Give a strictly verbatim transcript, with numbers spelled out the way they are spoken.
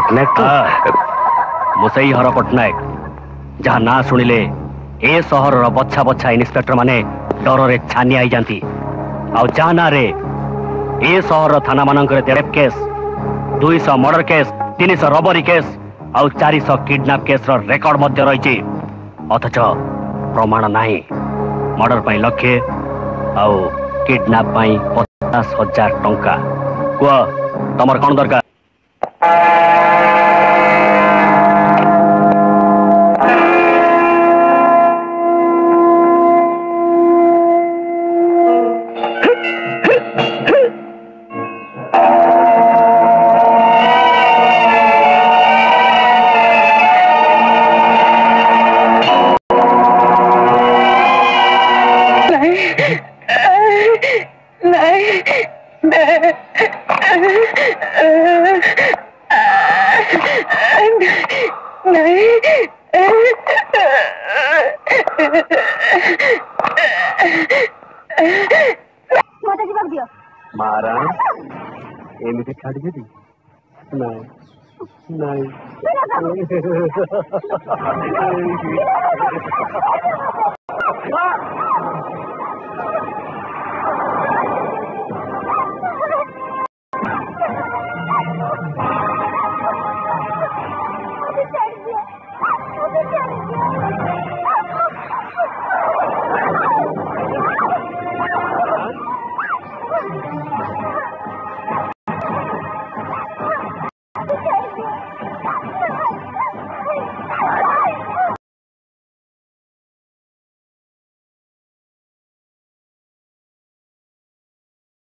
पट्टनायक तो मुसई हर पट्टनायक जहाँ ना शुणिले ए सहर बछा बछा इन्स्पेक्टर माने डर रे छानी आई जाती आ जहाँ ना रे ए सहर थाना मानक रेप केस दुई सौ मर्डर केस तीन सौ रबरी केस आ चार सौ किडनैप केस रेकर्ड मध्य रही अथच प्रमाण नहीं मर्डर पाई लक्षे आउ किडनैप पाई पचास हजार टंका कह तमर कौन दरकार